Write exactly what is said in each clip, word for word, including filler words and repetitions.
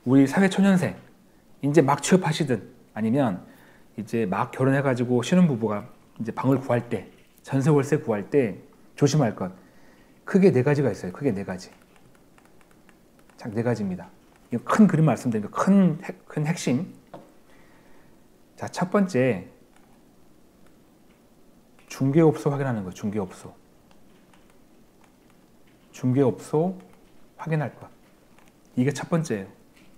우리 사회초년생 이제 막 취업하시든 아니면 이제 막 결혼해가지고 신혼부부가 이제 방을 구할 때, 전세 월세 구할 때 조심할 것 크게 네 가지가 있어요. 크게 네 가지. 딱 네 가지입니다. 이거 큰 그림 말씀드리면 큰, 핵, 큰 핵심. 자, 첫 번째 중개업소 확인하는 거예요. 중개업소. 중개업소 확인할 것. 이게 첫 번째예요.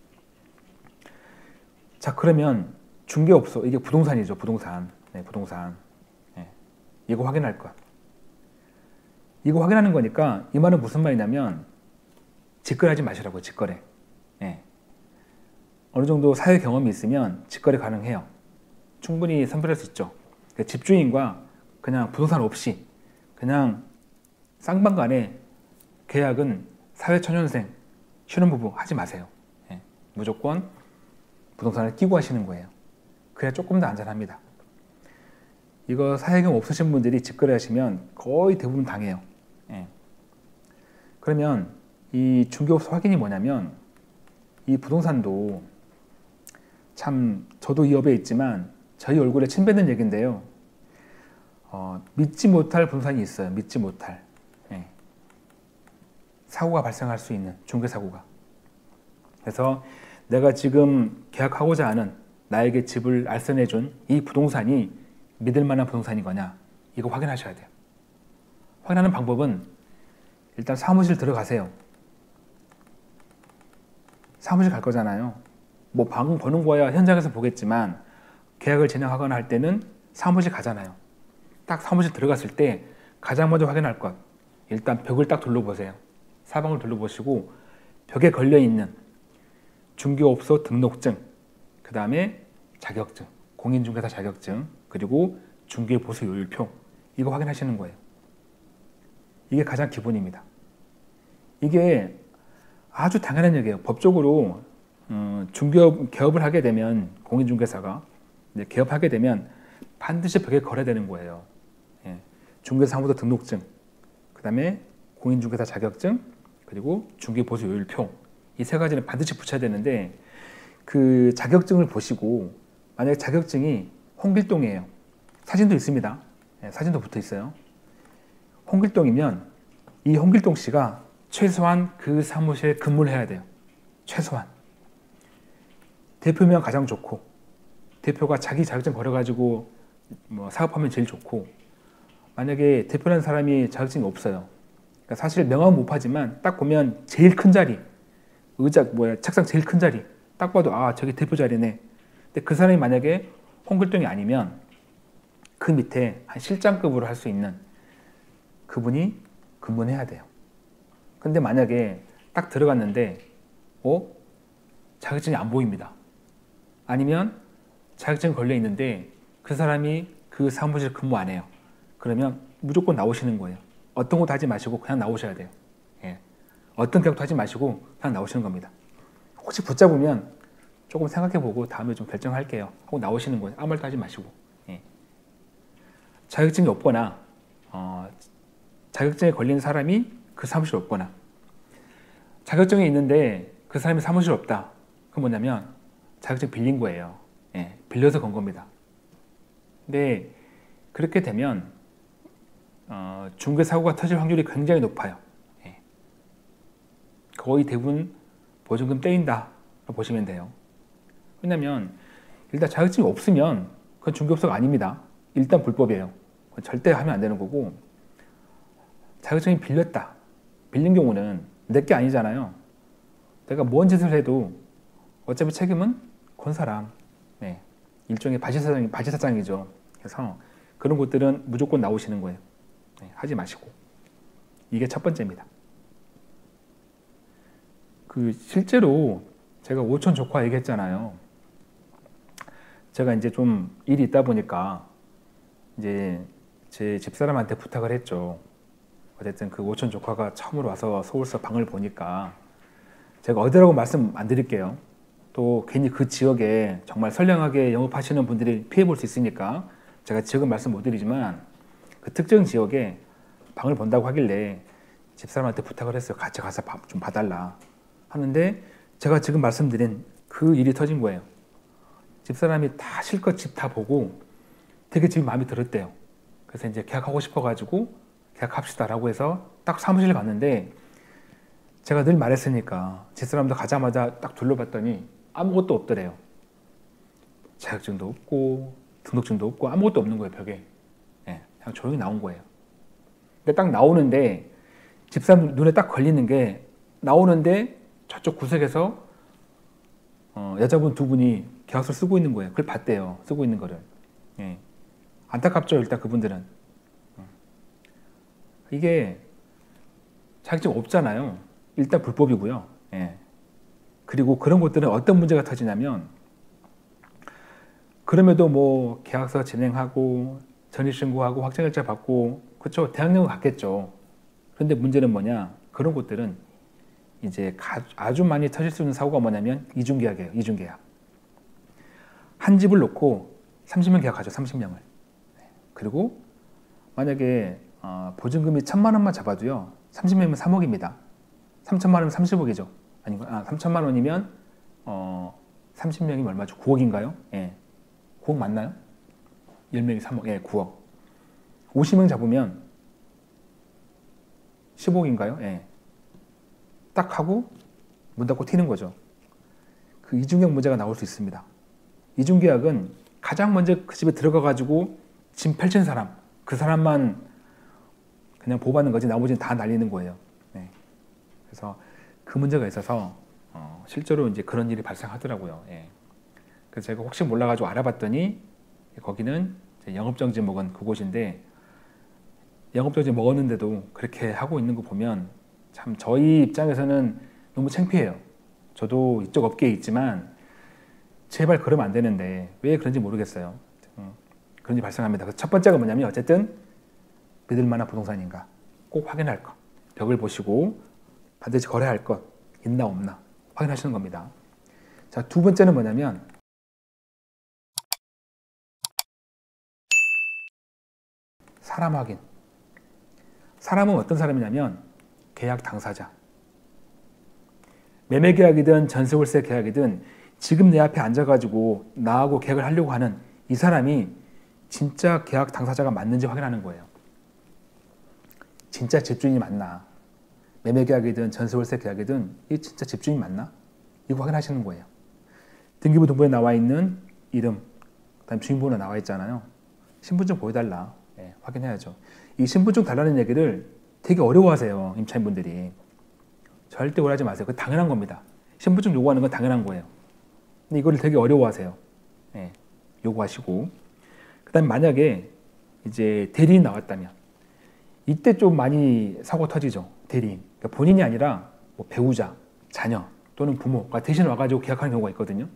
자, 그러면 중개업소, 이게 부동산이죠. 부동산. 네, 부동산. 네, 이거 확인할 것. 이거 확인하는 거니까 이 말은 무슨 말이냐면 직거래하지 마시라고요. 직거래. 네. 어느 정도 사회 경험이 있으면 직거래 가능해요. 충분히 선별할 수 있죠. 그러니까 집주인과 그냥 부동산 없이 그냥 쌍방간에 계약은 사회초년생, 신혼부부 하지 마세요. 네. 무조건 부동산을 끼고 하시는 거예요. 그래야 조금 더 안전합니다. 이거 사회경험 없으신 분들이 직거래 하시면 거의 대부분 당해요. 예. 그러면 이 중개업소 확인이 뭐냐면 이 부동산도 참 저도 이 업에 있지만 저희 얼굴에 침 뱉는 얘기인데요. 어, 믿지 못할 부동산이 있어요. 믿지 못할. 예. 사고가 발생할 수 있는 중개사고가. 그래서 내가 지금 계약하고자 하는 나에게 집을 알선해준 이 부동산이 믿을 만한 부동산이거냐 이거 확인하셔야 돼요. 확인하는 방법은 일단 사무실 들어가세요. 사무실 갈 거잖아요. 뭐 방 보는 거야 현장에서 보겠지만 계약을 진행하거나 할 때는 사무실 가잖아요. 딱 사무실 들어갔을 때 가장 먼저 확인할 것 일단 벽을 딱 둘러보세요. 사방을 둘러보시고 벽에 걸려있는 중개업소 등록증, 그 다음에 자격증, 공인중개사 자격증, 그리고 중개보수요율표 이거 확인하시는 거예요. 이게 가장 기본입니다. 이게 아주 당연한 얘기예요. 법적으로 어, 중개업 개업을 하게 되면 공인중개사가 이제 개업하게 되면 반드시 벽에 걸어야 되는 거예요. 예. 중개사무소 등록증, 그 다음에 공인중개사 자격증, 그리고 중개보수요율표 이 세 가지는 반드시 붙여야 되는데 그 자격증을 보시고 만약에 자격증이 홍길동이에요. 사진도 있습니다. 예, 사진도 붙어 있어요. 홍길동이면 이 홍길동 씨가 최소한 그 사무실에 근무를 해야 돼요. 최소한. 대표면 가장 좋고 대표가 자기 자격증 걸어가지고 뭐 사업하면 제일 좋고 만약에 대표라는 사람이 자격증이 없어요. 그러니까 사실 명함은 못 파지만 딱 보면 제일 큰 자리 의자 뭐야 책상 제일 큰 자리 딱 봐도 아 저기 대표 자리네. 근데 그 사람이 만약에 홍길동이 아니면 그 밑에 한 실장급으로 할 수 있는 그분이 근무를 해야 돼요. 근데 만약에 딱 들어갔는데 어? 자격증이 안 보입니다. 아니면 자격증 걸려 있는데 그 사람이 그 사무실 근무 안 해요. 그러면 무조건 나오시는 거예요. 어떤 것도 하지 마시고 그냥 나오셔야 돼요. 예. 어떤 계약도 하지 마시고 그냥 나오시는 겁니다. 혹시 붙잡으면 조금 생각해보고 다음에 좀 결정할게요 하고 나오시는 거예요. 아무 말도 하지 마시고. 예. 자격증이 없거나 어, 자격증에 걸린 사람이 그 사무실에 없거나 자격증이 있는데 그 사람이 사무실에 없다. 그건 뭐냐면 자격증 빌린 거예요. 예. 빌려서 건 겁니다. 근데 그렇게 되면 어, 중개사고가 터질 확률이 굉장히 높아요. 예. 거의 대부분 보증금 떼인다 보시면 돼요. 왜냐면 일단 자격증이 없으면 그건 중개업소가 아닙니다. 일단 불법이에요. 절대 하면 안 되는 거고 자격증이 빌렸다. 빌린 경우는 내 게 아니잖아요. 내가 뭔 짓을 해도 어차피 책임은 건 사람. 네. 일종의 바지사장, 바지사장이죠. 그래서 그런 것들은 무조건 나오시는 거예요. 네. 하지 마시고. 이게 첫 번째입니다. 그 실제로 제가 오촌 조카 얘기했잖아요. 제가 이제 좀 일이 있다 보니까 이제 제 집사람한테 부탁을 했죠. 어쨌든 그 오촌 조카가 처음으로 와서 서울서 방을 보니까 제가 어디라고 말씀 안 드릴게요. 또 괜히 그 지역에 정말 선량하게 영업하시는 분들이 피해 볼 수 있으니까 제가 지역은 말씀 못 드리지만 그 특정 지역에 방을 본다고 하길래 집사람한테 부탁을 했어요. 같이 가서 좀 봐달라 하는데 제가 지금 말씀드린 그 일이 터진 거예요. 집사람이 다 실컷 집 다 보고 되게 집이 마음에 들었대요. 그래서 이제 계약하고 싶어가지고 계약합시다라고 해서 딱 사무실에 갔는데, 제가 늘 말했으니까 집사람도 가자마자 딱 둘러봤더니 아무것도 없더래요. 자격증도 없고 등록증도 없고 아무것도 없는 거예요, 벽에. 예, 그냥 조용히 나온 거예요. 근데 딱 나오는데 집사람 눈에 딱 걸리는 게, 나오는데 저쪽 구석에서 어, 여자분 두 분이 계약서 쓰고 있는 거예요. 그걸 봤대요, 쓰고 있는 거를. 예. 안타깝죠, 일단 그분들은. 이게 자격증 없잖아요. 일단 불법이고요. 예. 그리고 그런 것들은 어떤 문제가 터지냐면, 그럼에도 뭐 계약서 진행하고 전입신고하고 확정일자 받고, 그렇죠, 대학령은 갔겠죠. 그런데 문제는 뭐냐, 그런 것들은 이제 아주 많이 터질 수 있는 사고가 뭐냐면 이중계약이에요. 이중계약. 한 집을 놓고 삼십 명 계약하죠. 삼십 명을. 그리고 만약에 어, 보증금이 천만 원만 잡아도요, 삼십 명이면 삼억입니다. 삼천만 원이면 삼십억이죠. 아니, 아, 삼천만 원이면 어, 삼십 명이면 얼마죠? 구억인가요? 예. 구억 맞나요? 십 명이 삼억, 예, 구억. 오십 명 잡으면 십억인가요? 예. 딱 하고 문 닫고 튀는 거죠. 그 이중계약 문제가 나올 수 있습니다. 이중계약은 가장 먼저 그 집에 들어가가지고 짐 펼친 사람, 그 사람만 그냥 보호받는 거지 나머지는 다 날리는 거예요. 네. 그래서 그 문제가 있어서 어, 실제로 이제 그런 일이 발생하더라고요. 예. 그래서 제가 혹시 몰라가지고 알아봤더니 거기는 영업정지 먹은 그곳인데, 영업정지 먹었는데도 그렇게 하고 있는 거 보면 참 저희 입장에서는 너무 창피해요. 저도 이쪽 업계에 있지만 제발 그러면 안 되는데 왜 그런지 모르겠어요. 음, 그런 일이 발생합니다. 그래서 첫 번째가 뭐냐면, 어쨌든 믿을 만한 부동산인가 꼭 확인할 것, 벽을 보시고 반드시 거래할 것 있나 없나 확인하시는 겁니다. 자, 두 번째는 뭐냐면, 사람 확인. 사람은 어떤 사람이냐면 계약 당사자. 매매 계약이든 전세월세 계약이든 지금 내 앞에 앉아가지고 나하고 계약을 하려고 하는 이 사람이 진짜 계약 당사자가 맞는지 확인하는 거예요. 진짜 집주인이 맞나? 매매 계약이든 전세월세 계약이든 이 진짜 집주인이 맞나? 이거 확인하시는 거예요. 등기부 등본에 나와 있는 이름, 그다음 주민번호 나와 있잖아요. 신분증 보여달라. 예, 확인해야죠. 이 신분증 달라는 얘기를 되게 어려워하세요, 임차인분들이. 절대 오해하지 마세요. 그거 당연한 겁니다. 신분증 요구하는 건 당연한 거예요. 근데 이거를 되게 어려워하세요. 예, 요구하시고. 그 다음에 만약에 이제 대리인 나왔다면, 이때 좀 많이 사고 터지죠. 대리인. 그러니까 본인이 아니라 뭐 배우자, 자녀 또는 부모가 대신 와가지고 계약하는 경우가 있거든요.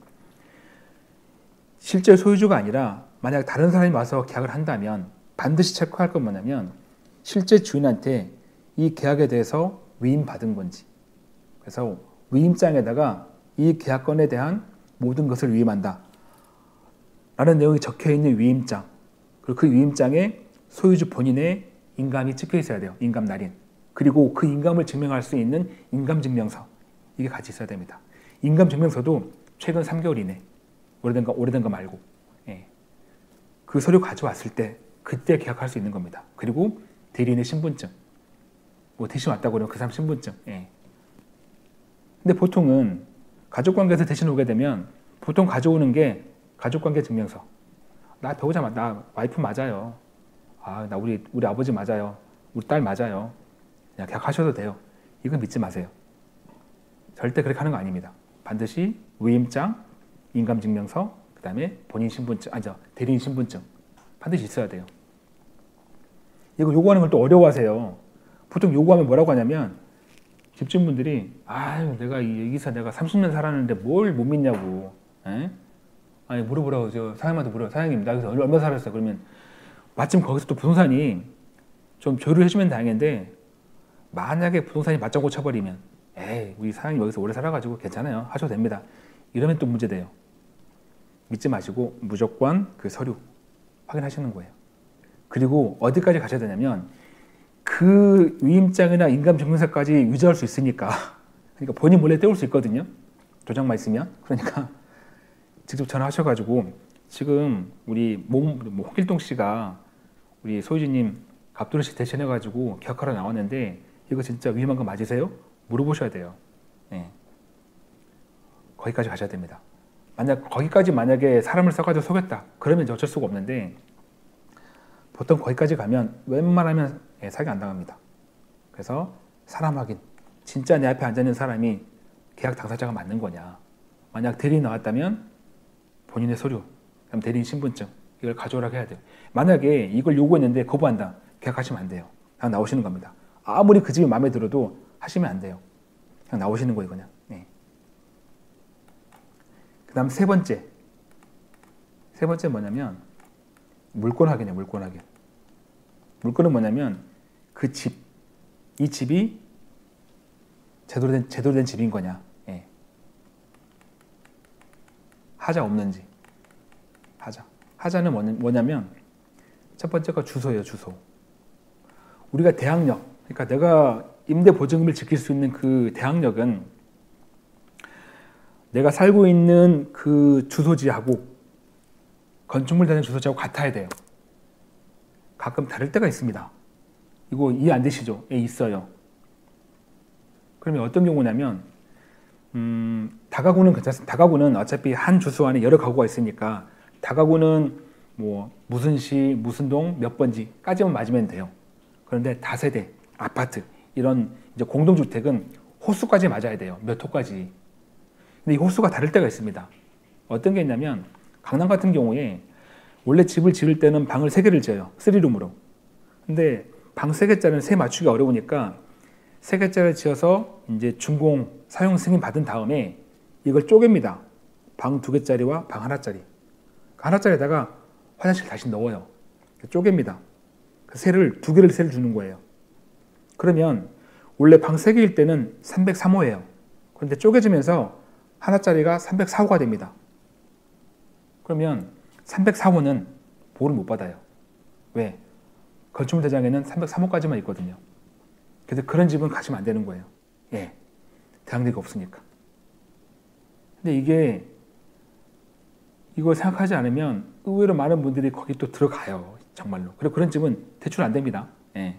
실제 소유주가 아니라 만약 다른 사람이 와서 계약을 한다면 반드시 체크할 건 뭐냐면, 실제 주인한테 이 계약에 대해서 위임받은 건지. 그래서 위임장에다가 이 계약건에 대한 모든 것을 위임한다 라는 내용이 적혀있는 위임장, 그리고 그 위임장에 소유주 본인의 인감이 찍혀 있어야 돼요. 인감 날인. 그리고 그 인감을 증명할 수 있는 인감증명서, 이게 같이 있어야 됩니다. 인감증명서도 최근 삼 개월 이내, 오래된 거, 오래된 거 말고. 예. 그 서류 가져왔을 때 그때 계약할 수 있는 겁니다. 그리고 대리인의 신분증, 뭐 대신 왔다고 그러면 그 사람 신분증. 예. 근데 보통은 가족관계에서 대신 오게 되면 보통 가져오는 게 가족관계 증명서. 나 배우자, 나 와이프 맞아요. 아, 나 우리 우리 아버지 맞아요. 우리 딸 맞아요. 그냥 계약하셔도 돼요. 이건 믿지 마세요. 절대 그렇게 하는 거 아닙니다. 반드시 위임장, 인감증명서, 그 다음에 본인 신분증, 아니죠, 대리인 신분증 반드시 있어야 돼요. 이거 요구하는 걸 또 어려워하세요. 보통 요구하면 뭐라고 하냐면, 집주인분들이 아유, 내가 여기서 내가 삼십 년 살았는데 뭘 못 믿냐고. 에? 아니, 물어보라고. 저 사장님한테 물어요. 사장님, 나 여기서 얼마 살았어? 그러면 마침 거기서 또 부동산이 좀 조율을 해주면 다행인데, 만약에 부동산이 맞장구 쳐버리면, 에이, 우리 사장님 여기서 오래 살아가지고 괜찮아요, 하셔도 됩니다, 이러면 또 문제돼요. 믿지 마시고 무조건 그 서류 확인하시는 거예요. 그리고 어디까지 가셔야 되냐면, 그 위임장이나 인감증명서까지 위조할 수 있으니까, 그러니까 본인 몰래 떼올 수 있거든요. 도장만 있으면. 그러니까 직접 전화하셔가지고 지금 우리 모, 뭐 홍길동 씨가 우리 소유주님 갑돌이 씨 대신해가지고 계약하러 나왔는데 이거 진짜 위험한 거 맞으세요? 물어보셔야 돼요. 네. 거기까지 가셔야 됩니다. 만약 거기까지 만약에 사람을 써가지고 속였다 그러면 어쩔 수가 없는데 보통 거기까지 가면 웬만하면 예, 사기 안 당합니다. 그래서 사람 확인, 진짜 내 앞에 앉아있는 사람이 계약 당사자가 맞는 거냐. 만약 대리인이 나왔다면 본인의 서류, 그다음 대리인 신분증 이걸 가져오라고 해야 돼요. 만약에 이걸 요구했는데 거부한다, 계약하시면 안 돼요. 그냥 나오시는 겁니다. 아무리 그 집이 마음에 들어도 하시면 안 돼요. 그냥 나오시는 거예요, 그냥. 네. 그 다음 세 번째. 세 번째 뭐냐면 물권 확인이에요, 물권 확인. 물권은 뭐냐면 그 집, 이 집이 제대로 된, 제대로 된 집인 거냐. 예. 하자 없는지. 하자. 하자는 뭐냐면 첫 번째가 주소예요, 주소. 우리가 대항력, 그러니까 내가 임대 보증금을 지킬 수 있는 그 대항력은 내가 살고 있는 그 주소지하고 건축물 되는 주소지하고 같아야 돼요. 가끔 다를 때가 있습니다. 이거 이해 안 되시죠? 예, 있어요. 그러면 어떤 경우냐면 음, 다가구는 괜찮습니다. 다가구는 어차피 한 주소 안에 여러 가구가 있으니까 다가구는 뭐 무슨 시, 무슨 동, 몇 번지까지만 맞으면 돼요. 그런데 다세대, 아파트 이런 이제 공동주택은 호수까지 맞아야 돼요. 몇 호까지. 근데 이 호수가 다를 때가 있습니다. 어떤 게 있냐면 강남 같은 경우에 원래 집을 지을 때는 방을 세 개를 지어요. 쓰리룸으로. 근데 방 세 개짜리는 세 맞추기가 어려우니까 세 개짜리를 지어서 이제 준공 사용 승인 받은 다음에 이걸 쪼갭니다. 방 두 개짜리와 방 하나짜리. 하나짜리에다가 화장실 다시 넣어요. 쪼갭니다. 그 세를 두 개를 세를 주는 거예요. 그러면 원래 방 세 개일 때는 삼백삼 호예요. 그런데 쪼개지면서 하나짜리가 삼백사 호가 됩니다. 그러면 삼백사 호는 보호를 못 받아요. 왜? 건축물 대장에는 삼백삼 호까지만 있거든요. 그래서 그런 집은 가시면 안 되는 거예요. 예, 대항력이 없으니까. 근데 이게 이걸 생각하지 않으면 의외로 많은 분들이 거기 또 들어가요. 정말로. 그리고 그런 집은 대출 안 됩니다. 예.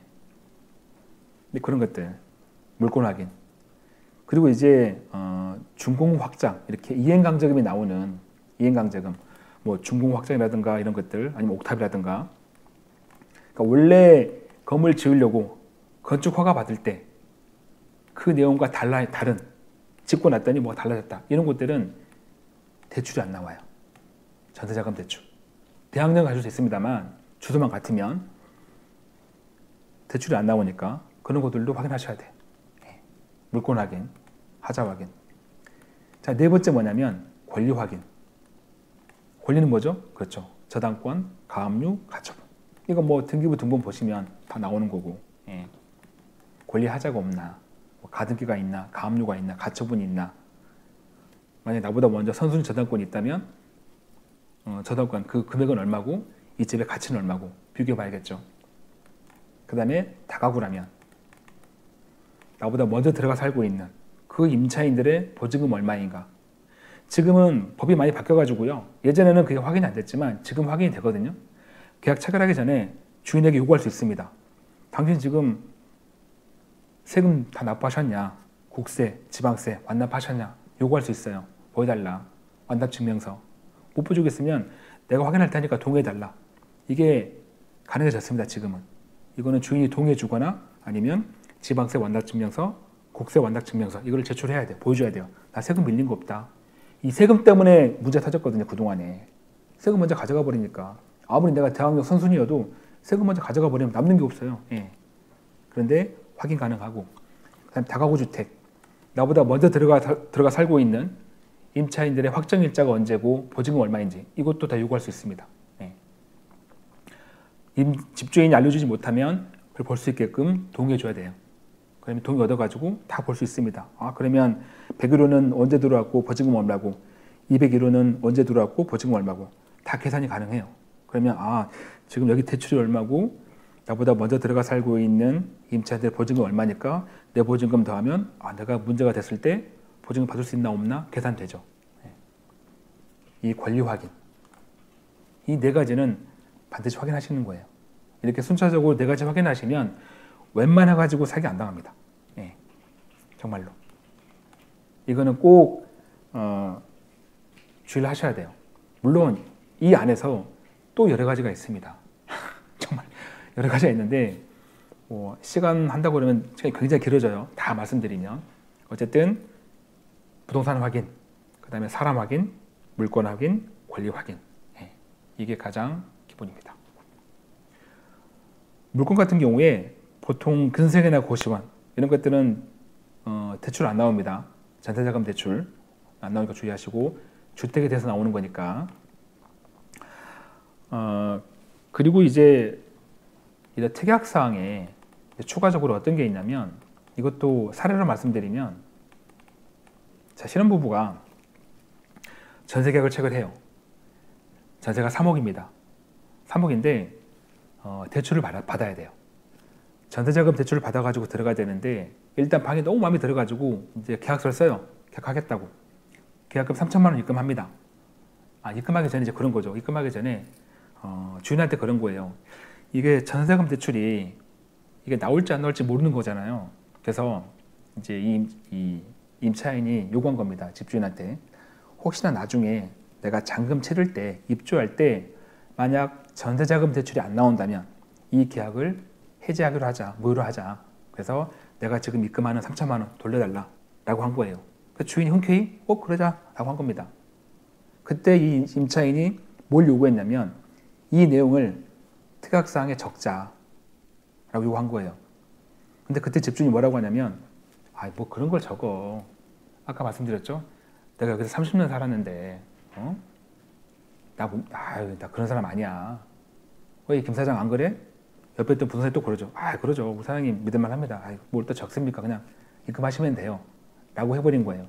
근데 그런 것들 물권 확인. 그리고 이제 어, 준공 확장 이렇게 이행강제금이 나오는 이행강제금 뭐 준공 확장이라든가 이런 것들 아니면 옥탑이라든가 그러니까 원래 건물 지으려고 건축 허가 받을 때 그 내용과 달라 다른 짓고 났더니 뭐가 달라졌다 이런 것들은 대출이 안 나와요. 전세자금 대출. 대항력은 가질 수 있습니다만 주소만 같으면 대출이 안 나오니까 그런 것들도 확인하셔야 돼. 물권 확인, 하자 확인. 자, 네 번째 뭐냐면 권리 확인. 권리는 뭐죠? 그렇죠. 저당권, 가압류, 가처분. 이거 뭐 등기부 등본 보시면 다 나오는 거고. 예. 권리 하자가 없나, 뭐 가등기가 있나, 가압류가 있나, 가처분이 있나. 만약 나보다 먼저 선순위 저당권이 있다면 어, 저당권 그 금액은 얼마고 이 집의 가치는 얼마고 비교해 봐야겠죠. 그 다음에 다가구라면 나보다 먼저 들어가 살고 있는 그 임차인들의 보증금 얼마인가. 지금은 법이 많이 바뀌어가지고요. 예전에는 그게 확인이 안 됐지만 지금 확인이 되거든요. 계약 체결하기 전에 주인에게 요구할 수 있습니다. 당신 지금 세금 다 납부하셨냐? 국세, 지방세 완납하셨냐? 요구할 수 있어요. 보여달라. 완납증명서. 못 보여주겠으면 내가 확인할 테니까 동의해달라. 이게 가능해졌습니다. 지금은. 이거는 주인이 동의해주거나 아니면 지방세 완납증명서, 국세 완납증명서 이거를 제출해야 돼요. 보여줘야 돼요. 나 세금 밀린 거 없다. 이 세금 때문에 문제 터졌거든요. 그동안에. 세금 먼저 가져가 버리니까. 아무리 내가 대항력 선순위여도 세금 먼저 가져가 버리면 남는 게 없어요. 예. 그런데 확인 가능하고 그다음에 다가구 주택. 나보다 먼저 들어가, 들어가 살고 있는 임차인들의 확정일자가 언제고 보증금 얼마인지 이것도 다 요구할 수 있습니다. 예. 임, 집주인이 알려주지 못하면 그걸 볼 수 있게끔 동의해줘야 돼요. 그러면 동의 얻어가지고 다 볼 수 있습니다. 아, 그러면 백 일 호는 언제 들어왔고 보증금 얼마고 이백 일 호는 언제 들어왔고 보증금 얼마고 다 계산이 가능해요. 그러면 아, 지금 여기 대출이 얼마고 나보다 먼저 들어가 살고 있는 임차인들 보증금 얼마니까 내 보증금 더하면 아, 내가 문제가 됐을 때 보증을 받을 수 있나 없나 계산되죠. 이 권리 확인, 이 네 가지는 반드시 확인하시는 거예요. 이렇게 순차적으로 네 가지 확인하시면 웬만해 가지고 사기 안 당합니다. 예, 정말로. 이거는 꼭 어, 주의를 하셔야 돼요. 물론 이 안에서 또 여러 가지가 있습니다. 정말 여러 가지가 있는데 뭐 시간 한다고 그러면 시간이 굉장히 길어져요. 다 말씀드리면. 어쨌든 부동산 확인, 그 다음에 사람 확인, 물건 확인, 권리 확인. 예, 이게 가장 기본입니다. 물건 같은 경우에 보통 근생이나 고시원 이런 것들은 어, 대출 안 나옵니다. 전세자금 대출 안 나오니까 주의하시고 주택에 대해서 나오는 거니까. 어, 그리고 이제 이런 특약사항에 추가적으로 어떤 게 있냐면 이것도 사례로 말씀드리면 자, 신혼부부가 전세계약을 체결해요. 전세가 삼억입니다. 삼억인데 어, 대출을 받아, 받아야 돼요. 전세자금 대출을 받아가지고 들어가야 되는데 일단 방이 너무 마음에 들어가지고 이제 계약서를 써요. 계약하겠다고. 계약금 삼천만 원 입금합니다. 아, 입금하기 전에 이제 그런 거죠. 입금하기 전에 어, 주인한테 그런 거예요. 이게 전세자금 대출이 이게 나올지 안 나올지 모르는 거잖아요. 그래서 이제 이, 이 임차인이 요구한 겁니다. 집주인한테. 혹시나 나중에 내가 잔금 치를 때, 입주할 때 만약 전세자금 대출이 안 나온다면 이 계약을 해지하기로 하자, 무효로 하자. 그래서 내가 지금 입금하는 삼천만 원 돌려달라 라고 한 거예요. 그 주인이 흔쾌히 어 그러자 라고 한 겁니다. 그때 이 임차인이 뭘 요구했냐면 이 내용을 특약사항에 적자 라고 요구한 거예요. 근데 그때 집주인이 뭐라고 하냐면 아, 뭐 그런 걸 적어. 아까 말씀드렸죠? 내가 여기서 삼십 년 살았는데 어? 나, 아유, 나 그런 사람 아니야. 왜 김 사장 안 그래? 옆에 있던 부동산이 또 그러죠. 아, 그러죠. 우리 사장님 믿을만 합니다. 아, 뭘 또 적습니까? 그냥 입금하시면 돼요. 라고 해버린 거예요.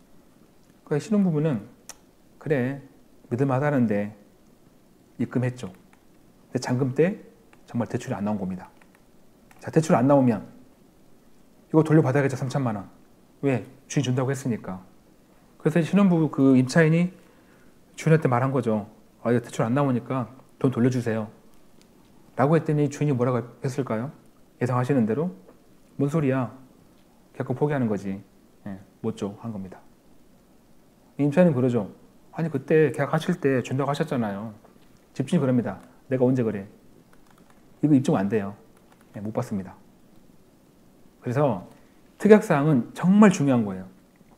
그 신혼부부는 그래, 믿을만하다는데 입금했죠. 근데 잔금 때 정말 대출이 안 나온 겁니다. 자, 대출 안 나오면 이거 돌려받아야겠죠. 삼천만 원. 왜? 주인 준다고 했으니까. 그래서 신혼부부 그 임차인이 주인한테 말한 거죠. 아, 이거 대출 안 나오니까 돈 돌려주세요. 라고 했더니 주인이 뭐라고 했을까요? 예상하시는 대로 뭔 소리야? 계약금 포기하는 거지. 예, 못 줘. 한 겁니다. 임차인은 그러죠. 아니 그때 계약하실 때 준다고 하셨잖아요. 집주인이 그럽니다. 내가 언제 그래? 이거 입증 안 돼요. 예, 못 받습니다. 그래서 특약사항은 정말 중요한 거예요.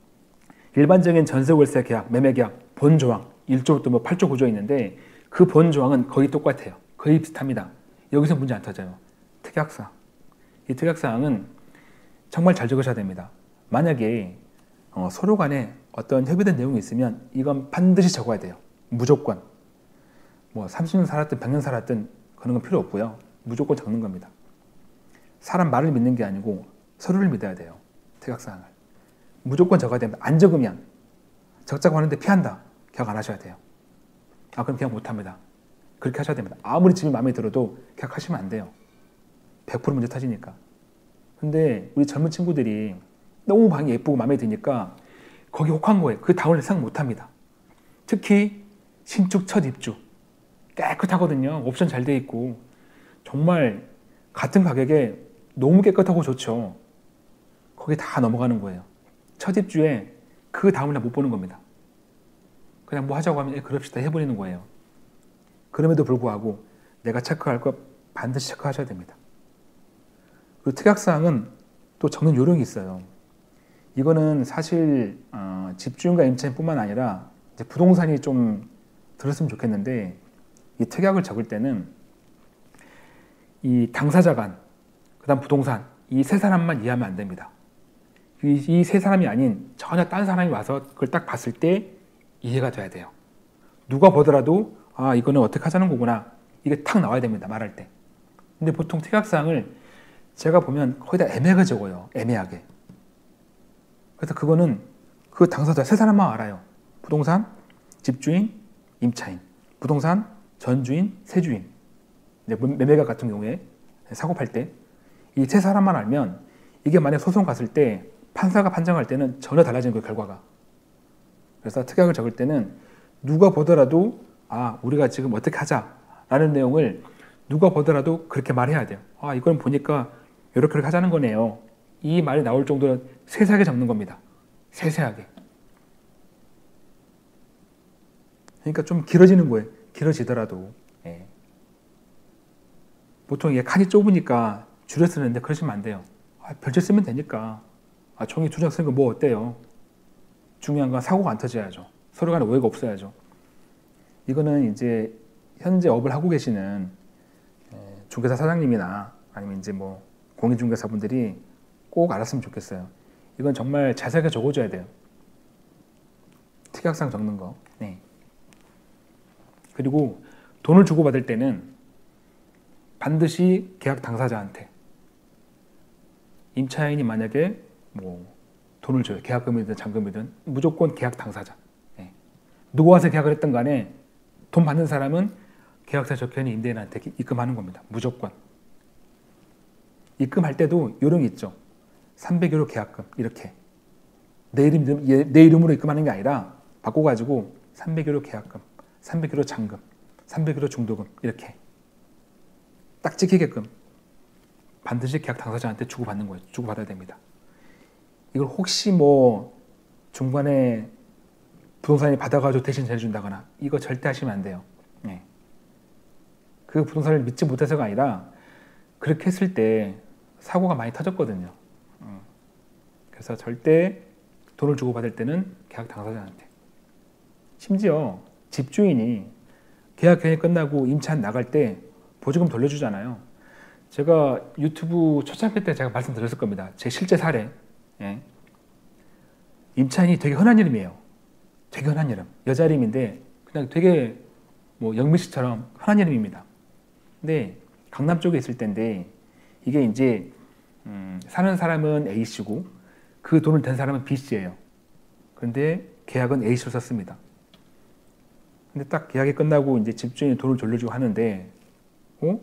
일반적인 전세월세 계약, 매매 계약, 본조항 일 조부터 뭐 팔 조, 구 조 있는데 그 본조항은 거의 똑같아요. 거의 비슷합니다. 여기서 문제 안 터져요. 특약사항. 이 특약사항은 정말 잘 적으셔야 됩니다. 만약에 어, 서로 간에 어떤 협의된 내용이 있으면 이건 반드시 적어야 돼요. 무조건. 뭐 삼십 년 살았든 백 년 살았든 그런 건 필요 없고요. 무조건 적는 겁니다. 사람 말을 믿는 게 아니고 서류를 믿어야 돼요. 특약사항을. 무조건 적어야 됩니다. 안 적으면 적자고 하는데 피한다. 계약 안 하셔야 돼요. 아, 그럼 계약 못 합니다. 그렇게 하셔야 됩니다. 아무리 집이 마음에 들어도 계약하시면 안 돼요. 백 퍼센트 문제 터지니까. 근데 우리 젊은 친구들이 너무 방이 예쁘고 마음에 드니까 거기 혹한 거예요. 그 다음을 생각 못 합니다. 특히 신축 첫 입주. 깨끗하거든요. 옵션 잘 돼 있고. 정말 같은 가격에 너무 깨끗하고 좋죠. 거기 다 넘어가는 거예요. 첫 입주에 그 다음날 못 보는 겁니다. 그냥 뭐 하자고 하면 그럽시다 해버리는 거예요. 그럼에도 불구하고 내가 체크할 거 반드시 체크하셔야 됩니다. 그리고 특약사항은 또 적는 요령이 있어요. 이거는 사실 어, 집주인과 임차인뿐만 아니라 이제 부동산이 좀 들었으면 좋겠는데 이 특약을 적을 때는 이 당사자 간, 그 다음 부동산 이 세 사람만 이해하면 안 됩니다. 이 세 사람이 아닌 전혀 딴 사람이 와서 그걸 딱 봤을 때 이해가 돼야 돼요. 누가 보더라도 아 이거는 어떻게 하자는 거구나 이게 탁 나와야 됩니다. 말할 때. 근데 보통 특약사항을 제가 보면 거의 다 애매하게 적어요. 애매하게. 그래서 그거는 그 당사자 세 사람만 알아요. 부동산, 집주인, 임차인. 부동산, 전주인, 세주인. 매매가 같은 경우에 사고 팔 때 이 세 사람만 알면 이게 만약 소송 갔을 때 판사가 판정할 때는 전혀 달라지는 거예요, 결과가. 그래서 특약을 적을 때는 누가 보더라도 아, 우리가 지금 어떻게 하자라는 내용을 누가 보더라도 그렇게 말해야 돼요. 아, 이건 보니까 이렇게 이렇게 하자는 거네요. 이 말이 나올 정도로 세세하게 적는 겁니다. 세세하게. 그러니까 좀 길어지는 거예요. 길어지더라도. 예. 보통 이게 칸이 좁으니까 줄여 쓰는데 그러시면 안 돼요. 아, 별줄 쓰면 되니까. 아, 종이 두 장 쓰는 거 뭐 어때요? 중요한 건 사고가 안 터져야죠. 서로 간에 오해가 없어야죠. 이거는 이제 현재 업을 하고 계시는 중개사 사장님이나 아니면 이제 뭐 공인중개사분들이 꼭 알았으면 좋겠어요. 이건 정말 자세하게 적어줘야 돼요. 특약상 적는 거. 네. 그리고 돈을 주고받을 때는 반드시 계약 당사자한테, 임차인이 만약에 뭐 돈을 줘요. 계약금이든 잔금이든 무조건 계약 당사자. 네. 누구 와서 계약을 했든 간에 돈 받는 사람은 계약서 적혀있는 임대인한테 입금하는 겁니다. 무조건. 입금할 때도 요령이 있죠. 삼백 유로 계약금 이렇게 내, 이름, 내 이름으로 입금하는 게 아니라 바꿔가지고 삼백 유로 계약금, 삼백 유로 잔금, 삼백 유로 중도금 이렇게 딱 찍히게끔 반드시 계약 당사자한테 주고받는 거예요. 주고받아야 됩니다. 이걸 혹시 뭐 중간에 부동산이 받아가지고 대신 전해준다거나 이거 절대 하시면 안 돼요. 네. 그 부동산을 믿지 못해서가 아니라 그렇게 했을 때 사고가 많이 터졌거든요. 그래서 절대 돈을 주고 받을 때는 계약 당사자한테. 심지어 집주인이 계약 기간이 끝나고 임차인 나갈 때 보조금 돌려주잖아요. 제가 유튜브 초창기 때 제가 말씀드렸을 겁니다. 제 실제 사례. 예. 임차인이 되게 흔한 이름이에요. 되게 흔한 이름. 여자 이름인데 그냥 되게 뭐 영미 씨처럼 흔한 이름입니다. 근데 강남 쪽에 있을 때인데 이게 이제 음, 사는 사람은 A씨고 그 돈을 댄 사람은 B씨예요. 그런데 계약은 A씨로 썼습니다. 근데 딱 계약이 끝나고 이제 집주인이 돈을 돌려주고 하는데 어?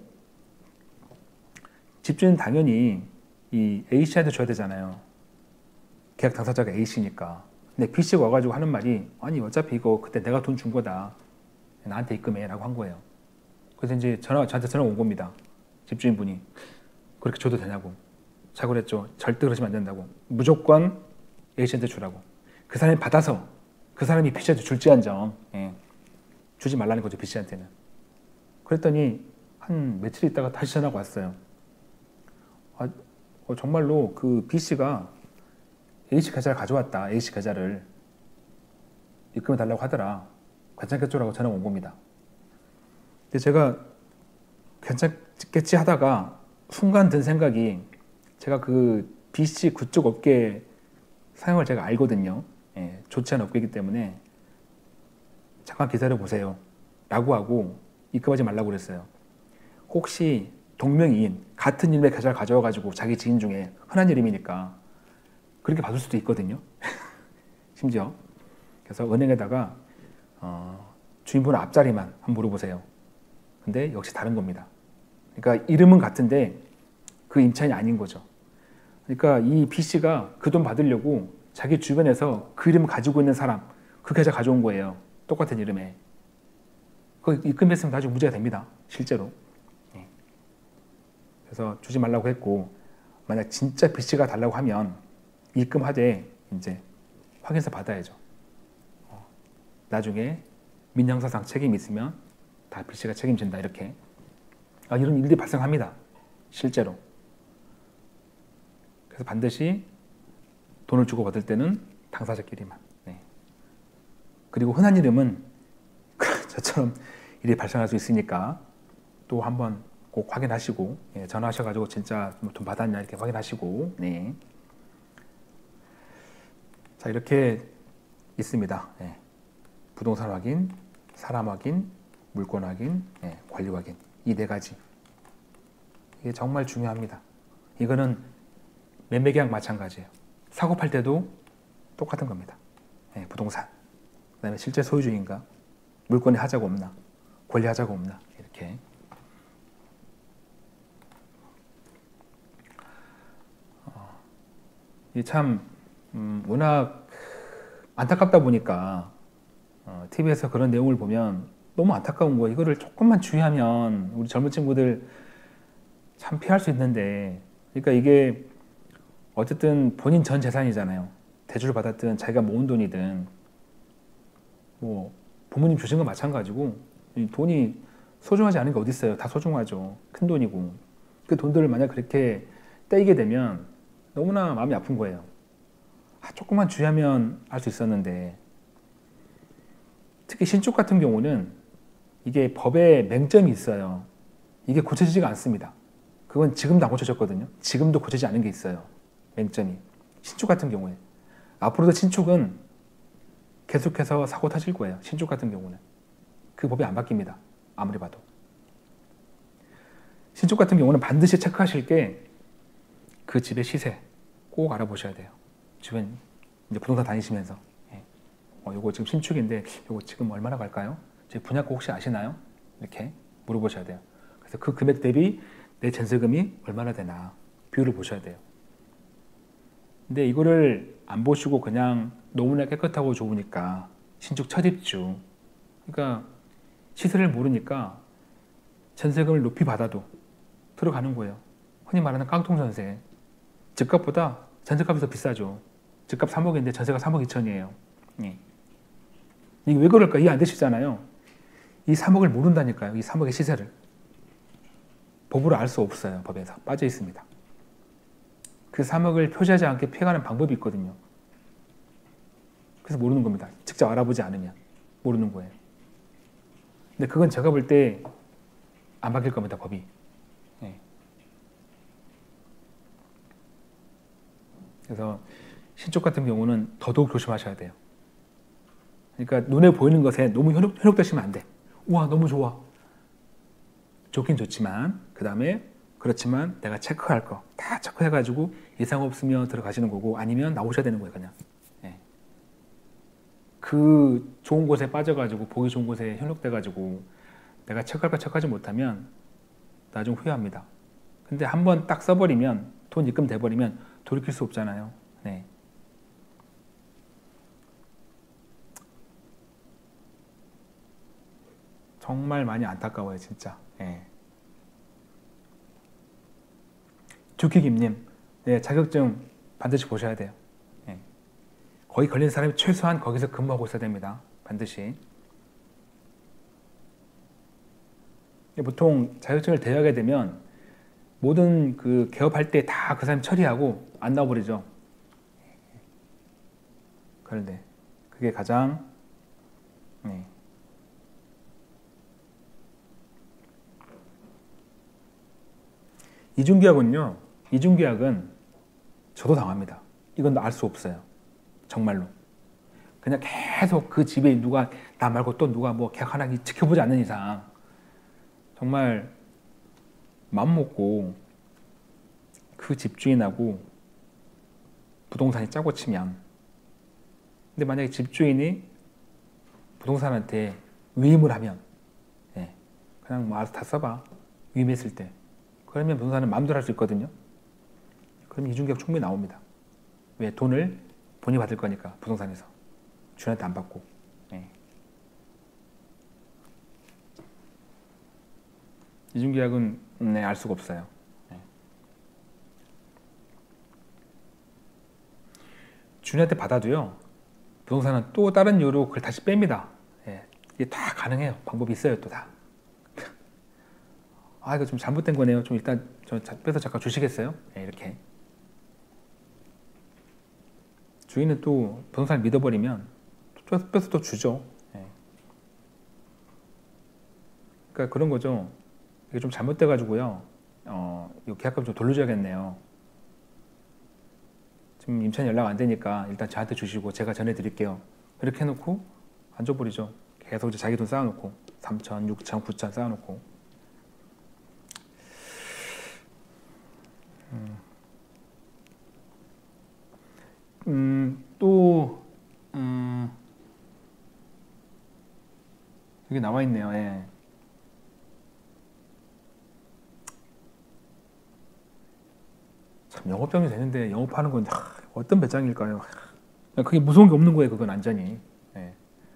집주인은 당연히 이 A씨한테 줘야 되잖아요. 계약 당사자가 A씨니까. 근데 B씨가 와가지고 하는 말이 아니 어차피 이거 그때 내가 돈 준 거다. 나한테 입금해 라고 한 거예요. 그래서 이제 전화, 저한테 전화 온 겁니다. 집주인분이. 그렇게 줘도 되냐고. 자고 그랬죠. 절대 그러시면 안 된다고. 무조건 A씨한테 주라고. 그 사람이 받아서 그 사람이 B씨한테 줄지언정 예. 주지 말라는 거죠. B씨한테는. 그랬더니 한 며칠 있다가 다시 전화가 왔어요. 아, 어, 정말로 그 B씨가 A씨 계좌를 가져왔다. A씨 계좌를 입금해 달라고 하더라. 괜찮겠죠라고 전화가 온 겁니다. 근데 제가 괜찮겠지 하다가 순간 든 생각이 제가 그 B씨 그쪽 업계 사용을 제가 알거든요. 예, 좋지 않은 업계이기 때문에 잠깐 기다려 보세요 라고 하고 입금하지 말라고 그랬어요. 혹시 동명이인 같은 이름의 계좌를 가져와 가지고 자기 지인 중에 흔한 이름이니까 그렇게 받을 수도 있거든요. 심지어. 그래서 은행에다가 어, 주인번호 앞자리만 한번 물어보세요. 근데 역시 다른 겁니다. 그러니까 이름은 같은데 그 임차인이 아닌 거죠. 그러니까 이 B씨가 그 돈 받으려고 자기 주변에서 그 이름을 가지고 있는 사람 그 계좌 가져온 거예요. 똑같은 이름에. 그 입금했으면 나중에 문제가 됩니다. 실제로. 그래서 주지 말라고 했고 만약 진짜 B씨가 달라고 하면 입금하되 이제 확인서 받아야죠. 어, 나중에 민형사상 책임이 있으면 다 B씨가 책임진다 이렇게. 아, 이런 일들이 발생합니다. 실제로. 그래서 반드시 돈을 주고 받을 때는 당사자끼리만. 네. 그리고 흔한 이름은 저처럼 일이 발생할 수 있으니까 또 한번 꼭 확인하시고 예, 전화하셔가지고 진짜 돈 받았냐 이렇게 확인하시고. 네. 자, 이렇게 있습니다. 예. 부동산 확인, 사람 확인, 물건 확인, 예, 관리 확인. 이 네 가지. 이게 정말 중요합니다. 이거는 매매 계약 마찬가지예요. 사고 팔 때도 똑같은 겁니다. 예, 부동산. 그 다음에 실제 소유주인가, 물건이 하자가 없나, 권리하자가 없나 이렇게. 어, 이 참 음, 워낙 안타깝다 보니까 어, 티비에서 그런 내용을 보면 너무 안타까운 거예요. 이거를 조금만 주의하면 우리 젊은 친구들 참 피할 수 있는데, 그러니까 이게 어쨌든 본인 전 재산이잖아요. 대주를 받았든 자기가 모은 돈이든 뭐 부모님 주신 건 마찬가지고 이 돈이 소중하지 않은 게 어디 있어요. 다 소중하죠. 큰 돈이고. 그 돈들을 만약 그렇게 떼이게 되면 너무나 마음이 아픈 거예요. 아, 조금만 주의하면 알 수 있었는데. 특히 신축 같은 경우는 이게 법에 맹점이 있어요. 이게 고쳐지지가 않습니다. 그건 지금도 안 고쳐졌거든요. 지금도 고쳐지지 않은 게 있어요. 맹점이. 신축 같은 경우에. 앞으로도 신축은 계속해서 사고 터질 거예요. 신축 같은 경우는. 그 법이 안 바뀝니다. 아무리 봐도. 신축 같은 경우는 반드시 체크하실 게 그 집의 시세 꼭 알아보셔야 돼요. 주변 이제 부동산 다니시면서. 예. 어, 요거 지금 신축인데 요거 지금 얼마나 갈까요? 제 분양가 혹시 아시나요? 이렇게 물어보셔야 돼요. 그래서 그 금액 대비 내 전세금이 얼마나 되나 비율을 보셔야 돼요. 근데 이거를 안 보시고 그냥 너무나 깨끗하고 좋으니까 신축 첫 입주, 그러니까 시세를 모르니까 전세금을 높이 받아도 들어가는 거예요. 흔히 말하는 깡통 전세. 집값보다 전세값이 더 비싸죠. 집값 삼억인데 전세가 삼억 이천이에요. 예. 이게 왜 그럴까? 이해 안 되시잖아요. 이 삼억을 모른다니까요. 이 삼억의 시세를. 법으로 알 수 없어요. 법에서 빠져 있습니다. 그 삼억을 표시하지 않게 피해가는 방법이 있거든요. 그래서 모르는 겁니다. 직접 알아보지 않으면 모르는 거예요. 근데 그건 제가 볼 때 안 바뀔 겁니다. 법이. 네. 그래서 신축 같은 경우는 더더욱 조심하셔야 돼요. 그러니까 눈에 보이는 것에 너무 현혹, 현혹되시면 안 돼. 우와 너무 좋아. 좋긴 좋지만 그 다음에 그렇지만 내가 체크할 거 다 체크해가지고 이상 없으면 들어가시는 거고, 아니면 나오셔야 되는 거예요. 그냥. 예. 그 좋은 곳에 빠져가지고 보기 좋은 곳에 현혹돼가지고 내가 체크할 거 체크하지 못하면 나중에 후회합니다. 근데 한번 딱 써버리면, 돈 입금 돼버리면 돌이킬 수 없잖아요. 네. 정말 많이 안타까워요, 진짜. 예. 주키김님, 네, 자격증 반드시 보셔야 돼요. 예. 거기 걸린 사람이 최소한 거기서 근무하고 있어야 됩니다. 반드시. 보통 자격증을 대여하게 되면 모든 그 개업할 때 다 그 사람 처리하고 안 나와버리죠. 그런데 그게 가장 네. 이중계약은요. 이중계약은 저도 당합니다. 이건 알 수 없어요. 정말로. 그냥 계속 그 집에 누가, 나 말고 또 누가 뭐 계약 하나 지켜보지 않는 이상 정말 맘먹고 그 집주인하고 부동산이 짜고 치면, 근데 만약에 집주인이 부동산한테 위임을 하면, 예, 그냥 뭐 알아서 다 써봐. 위임했을 때. 그러면 부동산은 마음대로 할 수 있거든요. 그럼 이중계약 충분히 나옵니다. 왜? 돈을 본인이 받을 거니까, 부동산에서. 주인한테 안 받고. 예. 이중계약은 네, 알 수가 없어요. 예. 주인한테 받아도요, 부동산은 또 다른 이유로 그걸 다시 뺍니다. 예. 이게 다 가능해요. 방법이 있어요, 또 다. 아, 이거 좀 잘못된 거네요. 좀 일단 저 빼서 잠깐 주시겠어요? 네, 이렇게. 주인은 또 부동산을 믿어버리면 또 빼서 또 주죠. 네. 그러니까 그런 거죠. 이게 좀 잘못돼가지고요. 어, 이 계약금 좀 돌려줘야겠네요. 지금 임차인 연락 안 되니까 일단 저한테 주시고 제가 전해드릴게요. 이렇게 해놓고 안 줘버리죠. 계속 이제 자기 돈 쌓아놓고 삼천, 육천, 구천 쌓아놓고. 음, 음, 또, 음, 여기 나와 있네요. 예. 참, 영업정리 되는데 영업하는 건 하, 어떤 배짱일까요? 그게 무서운 게 없는 거예요. 그건 완전히. 예.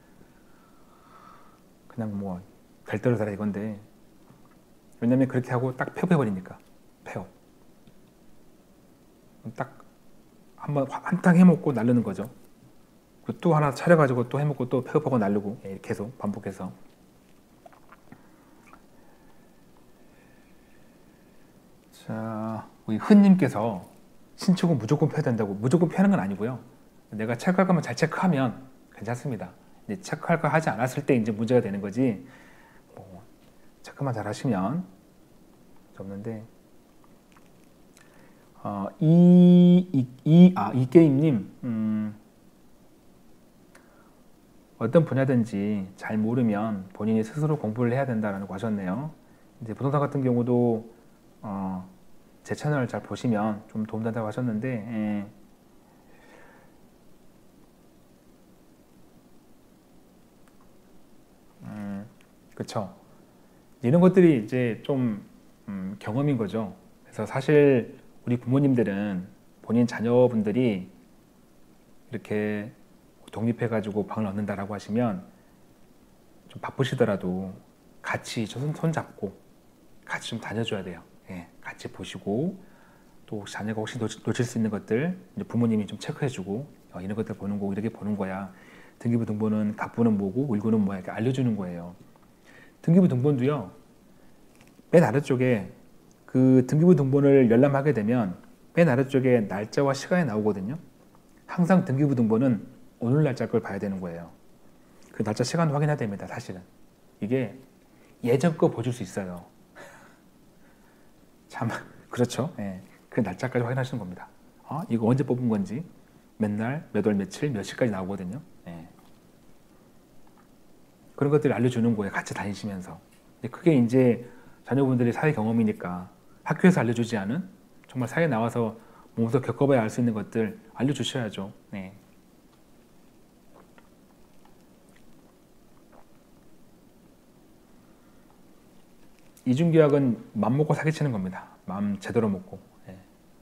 그냥 뭐 될 대로 살아 이건데. 왜냐면 그렇게 하고 딱 폐업해버리니까. 폐업. 딱 한번 한탕 해먹고 날르는 거죠. 또 하나 차려가지고 또 해먹고 또 폐업하고 날르고 예, 계속 반복해서. 자, 우리 흔님께서 신축은 무조건 펴야 된다고. 무조건 펴는 건 아니고요. 내가 체크할 거면 잘 체크하면 괜찮습니다. 이제 체크할 거 하지 않았을 때 이제 문제가 되는 거지. 뭐 체크만 잘 하시면 없는데. 어, 이, 이, 이, 아, 이 게임님, 음, 어떤 분야든지 잘 모르면 본인이 스스로 공부를 해야 된다라고 하셨네요. 이제 부동산 같은 경우도 어, 제 채널을 잘 보시면 좀 도움된다고 하셨는데, 예. 음, 그쵸. 이런 것들이 이제 좀 음, 경험인 거죠. 그래서 사실 우리 부모님들은 본인 자녀분들이 이렇게 독립해가지고 방을 얻는다라고 하시면 좀 바쁘시더라도 같이 손, 손 잡고 같이 좀 다녀줘야 돼요. 예, 같이 보시고 또 자녀가 혹시 놓칠, 놓칠 수 있는 것들 이제 부모님이 좀 체크해주고 어, 이런 것들 보는 거고 이렇게 보는 거야. 등기부 등본은 갑부는 뭐고 을구는 뭐야 이렇게 알려주는 거예요. 등기부 등본도요. 맨 아래쪽에 그 등기부 등본을 열람하게 되면 맨 아래쪽에 날짜와 시간이 나오거든요. 항상 등기부 등본은 오늘 날짜 걸 봐야 되는 거예요. 그 날짜 시간 확인해야 됩니다. 사실은 이게 예전 거 보여줄 수 있어요. 참 그렇죠. 예. 그 날짜까지 확인하시는 겁니다. 어? 이거 언제 뽑은 건지 몇 날, 몇 월, 며칠, 몇 시까지 나오거든요. 예. 그런 것들을 알려주는 거예요. 같이 다니시면서. 그게 이제 자녀분들이 사회 경험이니까 학교에서 알려주지 않은 정말 사회에 나와서 몸소 겪어봐야 알 수 있는 것들 알려주셔야죠. 네. 이중계약은 맘 먹고 사기치는 겁니다. 마음 제대로 먹고. 네.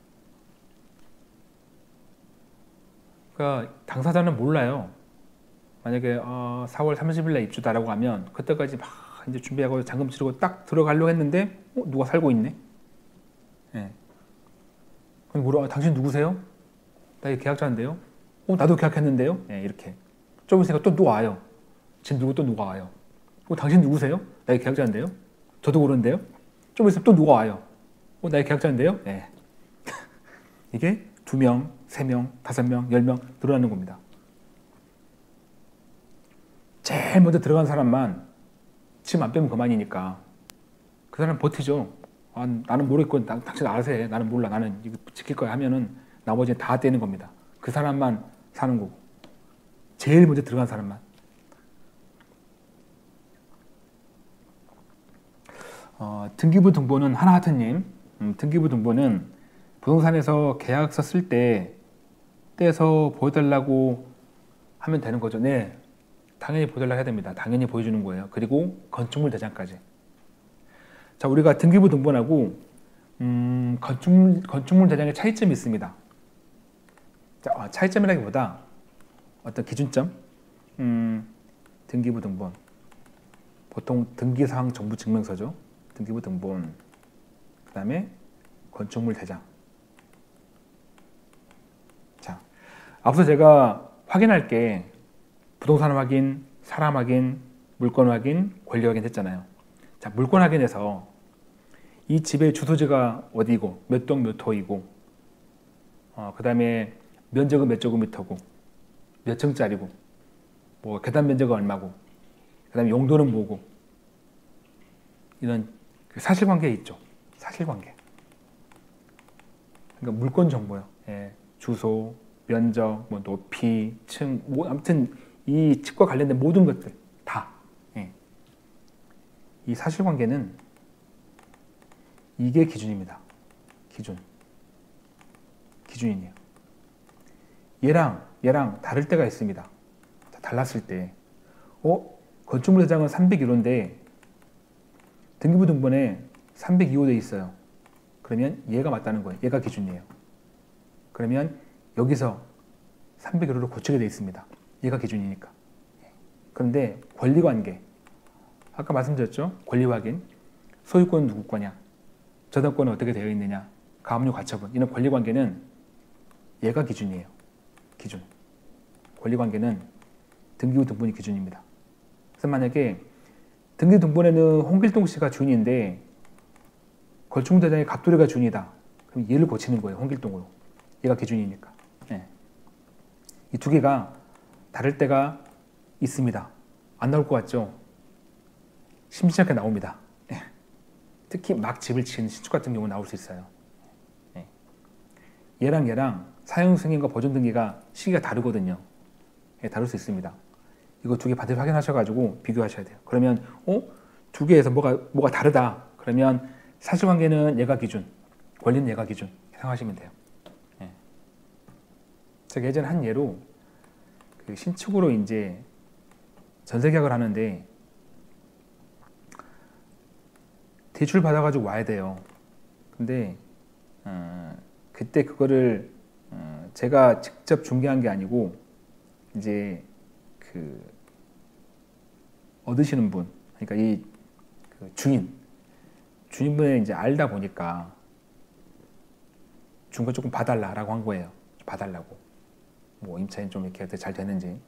그러니까 당사자는 몰라요. 만약에 어, 사월 삼십일 날 입주다라고 하면 그때까지 막 이제 준비하고 잔금 치르고 딱 들어가려고 했는데 어, 누가 살고 있네. 네. 그럼 물어, 아, 당신 누구세요? 나 계약자인데요. 어, 나도 계약했는데요. 네, 이렇게. 좀 있으니까 또 누가 와요. 지금 누구 또 누가 와요. 어, 당신 누구세요? 나 계약자인데요. 저도 그런데요. 좀 있으면 또 누가 와요. 어, 나 계약자인데요. 네. 이게 두 명, 세 명, 다섯 명, 열 명 늘어나는 겁니다. 제일 먼저 들어간 사람만 침 안 빼면 그만이니까 그 사람 버티죠. 아, 나는 모르겠고 나, 당신 알아서 해. 나는 몰라. 나는 이거 지킬 거야 하면은 나머지는 다 떼는 겁니다. 그 사람만 사는 거고. 제일 먼저 들어간 사람만. 어, 등기부 등본은 하나하트님. 음, 등기부 등본은 부동산에서 계약서 쓸 때 떼서 보여달라고 하면 되는 거죠. 네. 당연히 보여달라고 해야 됩니다. 당연히 보여주는 거예요. 그리고 건축물 대장까지. 자, 우리가 등기부 등본하고 음, 건축물, 건축물 대장의 차이점이 있습니다. 자, 차이점이라기보다 어떤 기준점, 음, 등기부 등본, 보통 등기사항 정보 증명서죠. 등기부 등본, 그 다음에 건축물 대장. 자, 앞서 제가 확인할 게 부동산 확인, 사람 확인, 물건 확인, 권리 확인 했잖아요. 자, 물건 확인에서 이 집의 주소지가 어디고, 몇 동 몇 호이고, 어, 그 다음에 면적은 몇 제곱미터고, 몇 층짜리고, 뭐 계단 면적은 얼마고, 그 다음에 용도는 뭐고, 이런 사실관계 있죠. 사실관계. 그러니까 물건 정보요. 예, 주소, 면적, 뭐 높이, 층, 뭐 아무튼 이 집과 관련된 모든 것들 다. 예. 이 사실관계는 이게 기준입니다. 기준. 기준이네요. 얘랑 얘랑 다를 때가 있습니다. 달랐을 때, 어? 건축물 대장은 삼백일 호인데 등기부 등본에 삼백이 호 돼 있어요. 그러면 얘가 맞다는 거예요. 얘가 기준이에요. 그러면 여기서 삼백 일호로 고치게 되어 있습니다. 얘가 기준이니까. 그런데 권리관계, 아까 말씀드렸죠? 권리 확인, 소유권은 누구 거냐, 저당권은 어떻게 되어 있느냐, 가압류 가처분, 이런 권리관계는 얘가 기준이에요. 기준. 권리관계는 등기부 등본이 기준입니다. 그래서 만약에 등기부 등본에는 홍길동 씨가 주인인데 걸충대장의 갑돌이가 주인이다. 그럼 얘를 고치는 거예요. 홍길동으로. 얘가 기준이니까. 네. 이 두 개가 다를 때가 있습니다. 안 나올 것 같죠? 심심치 않게 나옵니다. 네. 특히 막 집을 지은 신축 같은 경우 나올 수 있어요. 네. 얘랑 얘랑 사용 승인과 보존 등기가 시기가 다르거든요. 네, 다를 수 있습니다. 이거 두 개 반드시 확인하셔가지고 비교하셔야 돼요. 그러면 어? 두 개에서 뭐가 뭐가 다르다. 그러면 사실관계는 얘가 기준, 권리는 얘가 기준 생각하시면 돼요. 네. 제가 예전에 한 예로 그 신축으로 이제 전세계약을 하는데 대출 받아가지고 와야 돼요. 근데 어, 그때 그거를 어, 제가 직접 중개한 게 아니고 이제 그 얻으시는 분, 그러니까 이 그 주인, 주인분을 이제 알다 보니까 중간 조금 봐달라라고 한 거예요. 봐달라고. 뭐 임차인 좀 이렇게 잘 되는지.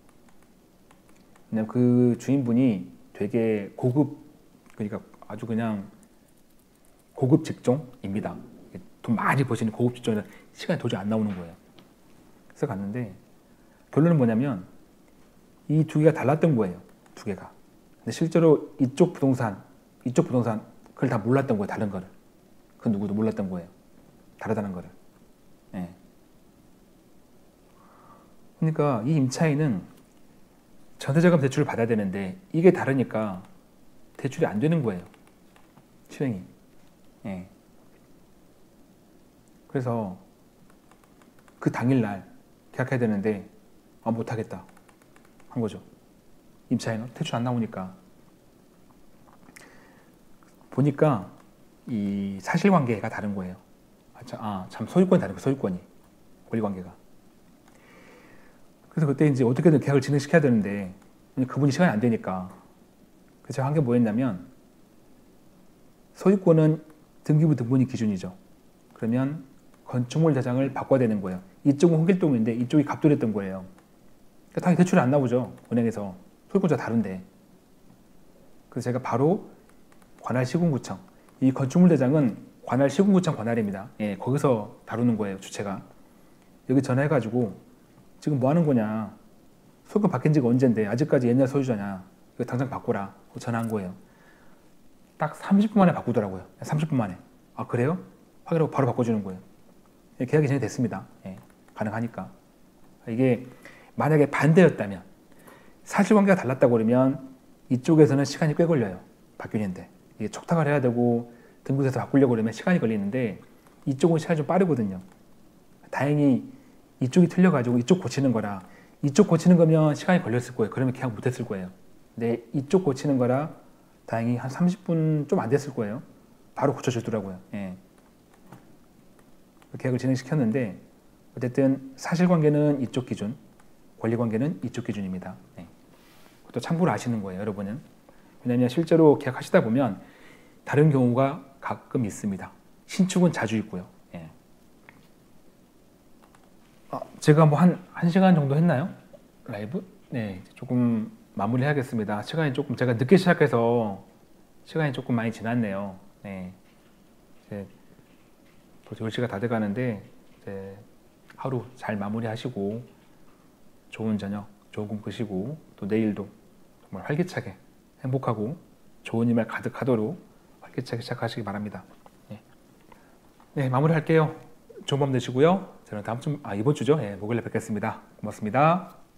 왜냐면 그 주인분이 되게 고급, 그러니까 아주 그냥 고급 직종입니다. 돈 많이 버시는 고급 직종이라 시간이 도저히 안 나오는 거예요. 그래서 갔는데 결론은 뭐냐면 이 두 개가 달랐던 거예요. 두 개가. 근데 실제로 이쪽 부동산, 이쪽 부동산 그걸 다 몰랐던 거예요. 다른 거를. 그 누구도 몰랐던 거예요. 다르다는 거를. 예. 그러니까 이 임차인은 전세자금 대출을 받아야 되는데 이게 다르니까 대출이 안 되는 거예요. 실행이. 예. 그래서 그 당일날 계약해야 되는데 아, 못하겠다 한 거죠. 임차인은 대출 안 나오니까. 보니까 이 사실관계가 다른 거예요. 아, 참 소유권이 다른 거예요. 소유권이. 권리관계가. 그래서 그때 이제 어떻게든 계약을 진행시켜야 되는데 그분이 시간이 안 되니까 그래서 제가 한 게 뭐였냐면 소유권은 등기부 등본이 기준이죠. 그러면 건축물 대장을 바꿔야 되는 거예요. 이쪽은 홍길동인데 이쪽이 갑돌이었던 거예요. 그러니까 당연히 대출이 안 나오죠. 은행에서. 소유권자가 다른데. 그래서 제가 바로 관할 시군구청, 이 건축물 대장은 관할 시군구청 관할입니다. 예, 거기서 다루는 거예요. 주체가. 여기 전화해가지고 지금 뭐 하는 거냐, 소유권 바뀐 지가 언젠데 아직까지 옛날 소유자냐, 이거 당장 바꿔라. 전화한 거예요. 딱 삼십 분 만에 바꾸더라고요. 삼십 분 만에. 아, 그래요? 확인하고 바로 바꿔주는 거예요. 예, 계약이 진행됐습니다. 예, 가능하니까. 이게 만약에 반대였다면, 사실관계가 달랐다고 그러면 이쪽에서는 시간이 꽤 걸려요. 바뀌는데. 이게 촉탁을 해야 되고 등급에서 바꾸려고 그러면 시간이 걸리는데 이쪽은 시간이 좀 빠르거든요. 다행히 이쪽이 틀려가지고 이쪽 고치는 거라, 이쪽 고치는 거면 시간이 걸렸을 거예요. 그러면 계약 못했을 거예요. 근데 이쪽 고치는 거라 다행히 한 삼십 분 좀 안 됐을 거예요. 바로 고쳐주더라고요. 예. 계약을 진행시켰는데 어쨌든 사실관계는 이쪽 기준, 권리관계는 이쪽 기준입니다. 예. 그것도 참고로 아시는 거예요. 여러분은. 왜냐하면 실제로 계약하시다 보면 다른 경우가 가끔 있습니다. 신축은 자주 있고요. 예. 아, 제가 뭐 한 한 시간 정도 했나요? 라이브? 네, 조금 마무리해야겠습니다. 시간이 조금 제가 늦게 시작해서 시간이 조금 많이 지났네요. 네, 이제 벌써 열 시가 다 돼가는데 이제 하루 잘 마무리하시고 좋은 저녁, 좋은 꿈 꾸시고 또 내일도 정말 활기차게 행복하고 좋은 일만 가득하도록 활기차게 시작하시기 바랍니다. 네, 네, 마무리할게요. 좋은 밤 되시고요. 저는 다음 주, 아, 이번 주죠. 네, 목요일에 뵙겠습니다. 고맙습니다.